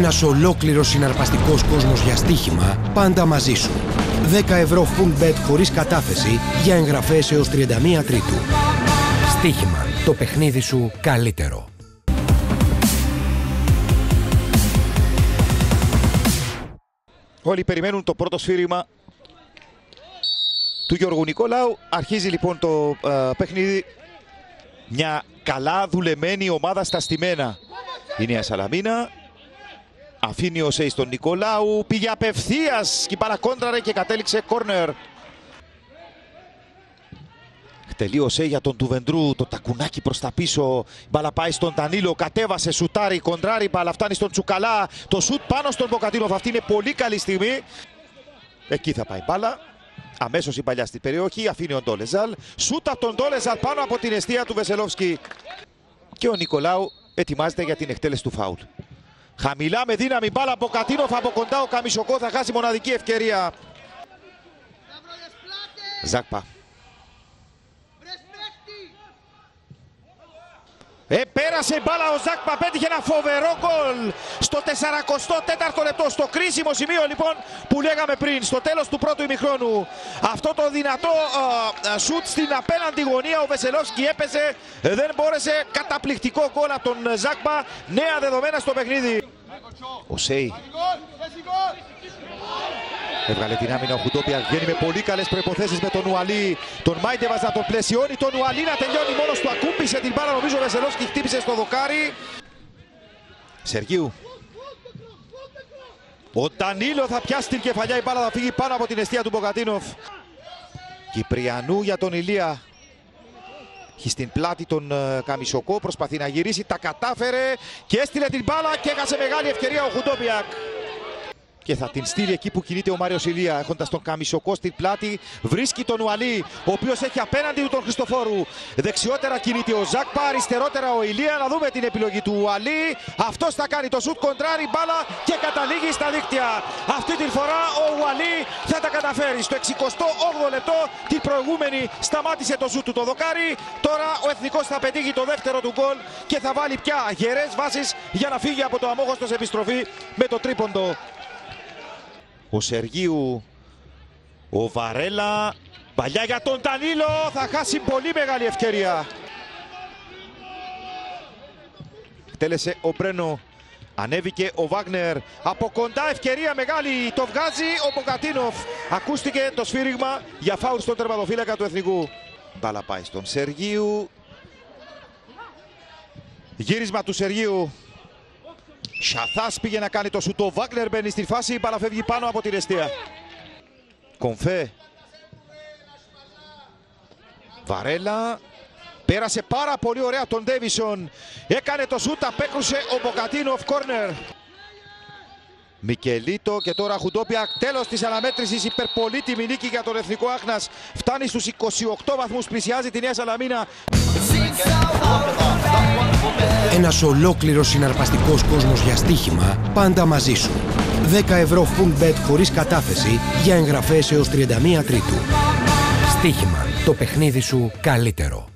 Ένας ολόκληρος συναρπαστικός κόσμος για στοίχημα, πάντα μαζί σου. 10 ευρώ full bet χωρίς κατάθεση για εγγραφές έως 31 Τρίτου. Στοίχημα. Το παιχνίδι σου καλύτερο. Όλοι περιμένουν το πρώτο σφύριγμα του Γιώργου Νικολάου. Αρχίζει λοιπόν το παιχνίδι. Μια καλά δουλεμένη ομάδα στα στημένα. Η Νέα Σαλαμίνα. Αφήνει ο Σέι στον Νικολάου. Πήγε απευθείας και παρακόντραρε και κατέληξε κόρνερ. Τελεί ο Σέι για τον Τουβεντρού. Το τακουνάκι προς τα πίσω. Η μπάλα πάει στον Τανίλο. Κατέβασε, σουτάρει, κοντράρει. Μπάλα φτάνει στον Τσουκαλά. Το σουτ πάνω στον Μποκατίνοφ. Αυτή είναι πολύ καλή στιγμή. Εκεί θα πάει μπάλα. Αμέσως η παλιά στην περιοχή. Αφήνει ο Ντόλεζαλ. Σούτ από τον Ντόλεζαλ πάνω από την εστία του Βεσελόφσκι. Και ο Νικολάου ετοιμάζεται για την εκτέλεση του φάουλ. Χαμηλά με δύναμη μπάλα από Μποκατίνοφ. Από κοντά ο Καμισοκό θα χάσει μοναδική ευκαιρία. Ζάκπα. Πέρασε η μπάλα ο Ζάκπα, πέτυχε ένα φοβερό γκολ στο 44ο λεπτό, στο κρίσιμο σημείο λοιπόν που λέγαμε πριν, στο τέλος του πρώτου ημιχρόνου. Αυτό το δυνατό σουτ στην απέναντι γωνία, ο Βεσελόφσκι έπεσε, δεν μπόρεσε, καταπληκτικό γκολ από τον Ζάκπα, νέα δεδομένα στο παιχνίδι. Ο Σέι έβγαλε την άμυνα ο Χουντόπια, βγαίνει με πολύ καλές προϋποθέσεις με τον Ουαλί. Τον Μάιντεβας να τον πλαισιώνει, τον Ουαλί να τελειώνει μόνος του. Ακούμπησε την μπάλα, νομίζω ο Βεσελόφσκι χτύπησε στο δοκάρι. Σεργίου. Ο Ντανίλο θα πιάσει την κεφαλιά, η μπάλα θα φύγει πάνω από την εστία του Μποκατίνοφ. Κυπριανού για τον Ηλία. Έχει στην πλάτη τον Καμισοκό, προσπαθεί να γυρίσει, τα κατάφερε και έστειλε την μπάλα και έχασε μεγάλη ευκαιρία ο Χουντόπιακ. Και θα την στείλει εκεί που κινείται ο Μάριος Ηλία, έχοντας τον Καμισοκό στην πλάτη. Βρίσκει τον Ουαλί, ο οποίος έχει απέναντι του τον Χριστοφόρου. Δεξιότερα κινείται ο Ζάκπα, αριστερότερα ο Ηλία. Να δούμε την επιλογή του Ουαλί. Αυτός θα κάνει το σουτ, κοντράρει μπάλα και καταλήγει στα δίκτυα. Αυτή τη φορά ο Ουαλί θα τα καταφέρει. Στο 68ο λεπτό, την προηγούμενη σταμάτησε το σουτ του το δοκάρι. Τώρα ο Εθνικός θα πετύχει το δεύτερο του γκολ και θα βάλει πια γερές βάσεις για να φύγει από το αμόχωστο σε επιστροφή με το τρίποντο. Ο Σεργίου, ο Βαρέλα, παλιά για τον Τανίλο, θα χάσει πολύ μεγάλη ευκαιρία. Τέλεσε ο Μπρένο, ανέβηκε ο Βάγνερ, από κοντά ευκαιρία μεγάλη, το βγάζει ο Μποκατίνοφ. Ακούστηκε το σφύριγμα για φάουλ στον τερματοφύλακα του Εθνικού. Μπάλα πάει στον Σεργίου. Γύρισμα του Σεργίου. Σαθάς πήγε να κάνει το σουτ, ο Βάγνερ μπαίνει στη φάση, παραφεύγει πάνω από την εστία. Κομφέ. Βαρέλα. Πέρασε πάρα πολύ ωραία τον Ντέβισον. Έκανε το σουτ, απέκρουσε ο Μποκατίνοφ, κόρνερ. Μικελίτο και τώρα Χουντόπια, τέλος της αναμέτρησης, υπερπολίτιμη νίκη για τον Εθνικό Άχνας. Φτάνει στους 28 βαθμούς, πλησιάζει τη Νέα Σαλαμίνα. Ένας ολόκληρος συναρπαστικός κόσμος για στοίχημα, πάντα μαζί σου. 10 ευρώ full bet χωρίς κατάθεση για εγγραφές έως 31 Τρίτου. Στοίχημα. Το παιχνίδι σου καλύτερο.